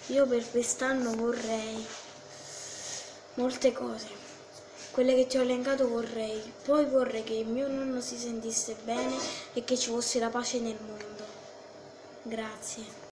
Io per quest'anno vorrei molte cose, quelle che ti ho elencato vorrei. Poi vorrei che mio nonno si sentisse bene e che ci fosse la pace nel mondo. Grazie.